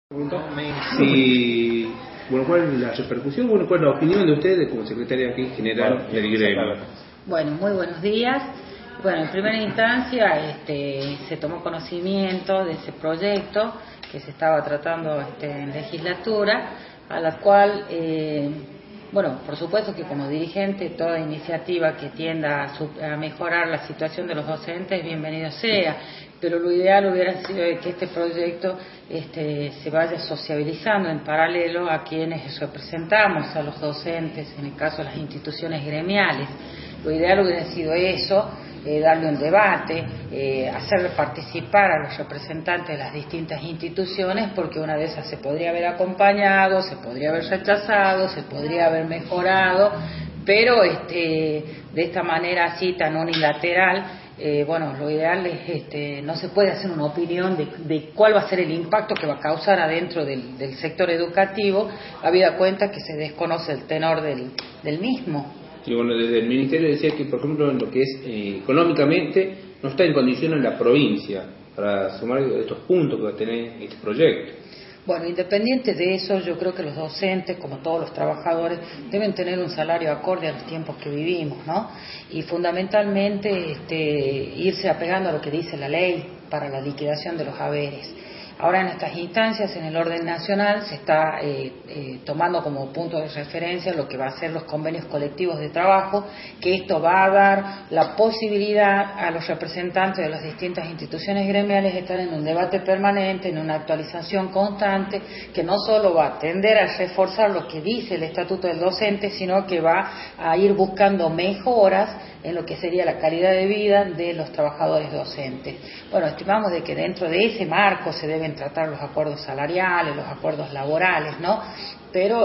Sí, bueno, ¿cuál es la repercusión? Bueno, ¿cuál es la opinión de ustedes como secretaria aquí general del gremio? Bueno, muy buenos días. Bueno, en primera instancia se tomó conocimiento de ese proyecto que se estaba tratando en legislatura, a la cual, bueno, por supuesto que como dirigente toda iniciativa que tienda a mejorar la situación de los docentes, bienvenido sea, pero lo ideal hubiera sido que este proyecto se vaya sociabilizando en paralelo a quienes representamos a los docentes, en el caso de las instituciones gremiales. Lo ideal hubiera sido eso, darle un debate, hacer participar a los representantes de las distintas instituciones, porque una de esas se podría haber acompañado, se podría haber rechazado, se podría haber mejorado, pero de esta manera así tan unilateral, bueno, lo ideal es, no se puede hacer una opinión de cuál va a ser el impacto que va a causar adentro del sector educativo, habida cuenta que se desconoce el tenor del mismo. Y bueno, desde el Ministerio decía que, por ejemplo, en lo que es económicamente, no está en condiciones la provincia para sumar estos puntos que va a tener este proyecto. Bueno, independiente de eso, yo creo que los docentes, como todos los trabajadores, deben tener un salario acorde a los tiempos que vivimos, ¿no? Y fundamentalmente irse apegando a lo que dice la ley para la liquidación de los haberes. Ahora en estas instancias, en el orden nacional, se está tomando como punto de referencia lo que va a ser los convenios colectivos de trabajo, que esto va a dar la posibilidad a los representantes de las distintas instituciones gremiales de estar en un debate permanente, en una actualización constante, que no solo va a tender a reforzar lo que dice el Estatuto del Docente, sino que va a ir buscando mejoras en lo que sería la calidad de vida de los trabajadores docentes. Bueno, estimamos de que dentro de ese marco se deben tratar los acuerdos salariales, los acuerdos laborales, ¿no? Pero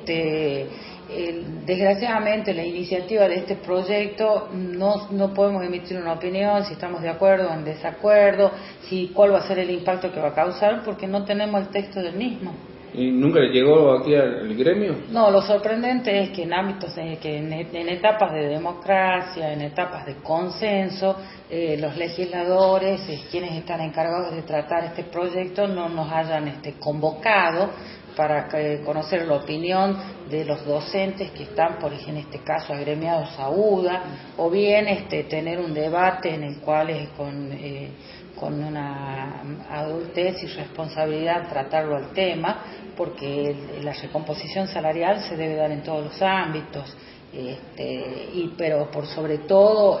desgraciadamente la iniciativa de este proyecto no podemos emitir una opinión si estamos de acuerdo o en desacuerdo, si cuál va a ser el impacto que va a causar, porque no tenemos el texto del mismo. ¿Y nunca le llegó aquí al gremio? No, lo sorprendente es que en ámbitos, en etapas de democracia, en etapas de consenso, los legisladores, quienes están encargados de tratar este proyecto, no nos hayan convocado para conocer la opinión de los docentes que están, por ejemplo, en este caso, agremiados a UDA, o bien tener un debate en el cual con una adultez y responsabilidad tratarlo al tema, porque la recomposición salarial se debe dar en todos los ámbitos, pero por sobre todo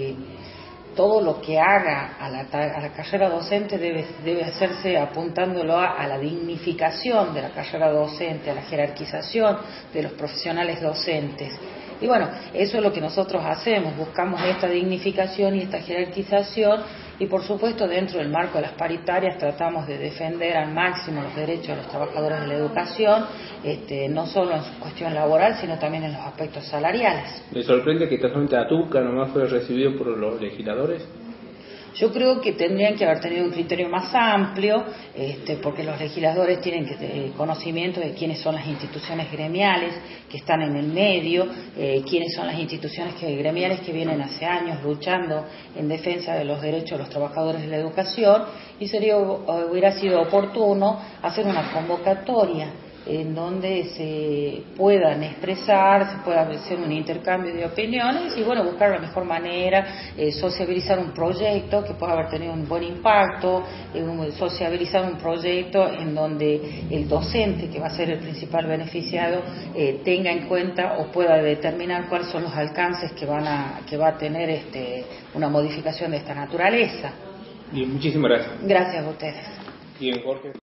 todo lo que haga a la carrera docente debe hacerse apuntándolo a la dignificación de la carrera docente, a la jerarquización de los profesionales docentes. Y bueno, eso es lo que nosotros hacemos, buscamos esta dignificación y esta jerarquización, y por supuesto dentro del marco de las paritarias tratamos de defender al máximo los derechos de los trabajadores de la educación, no solo en su cuestión laboral, sino también en los aspectos salariales. ¿Le sorprende que casualmente Atuca nomás fue recibido por los legisladores? Yo creo que tendrían que haber tenido un criterio más amplio, porque los legisladores tienen conocimiento de quiénes son las instituciones gremiales que están en el medio, quiénes son las instituciones gremiales que vienen hace años luchando en defensa de los derechos de los trabajadores de la educación, y hubiera sido oportuno hacer una convocatoria en donde se puedan expresar, se pueda hacer un intercambio de opiniones y bueno, buscar la mejor manera, sociabilizar un proyecto que pueda haber tenido un buen impacto, sociabilizar un proyecto en donde el docente, que va a ser el principal beneficiado, tenga en cuenta o pueda determinar cuáles son los alcances que va a tener una modificación de esta naturaleza. Bien, muchísimas gracias. Gracias a ustedes. Bien, Jorge.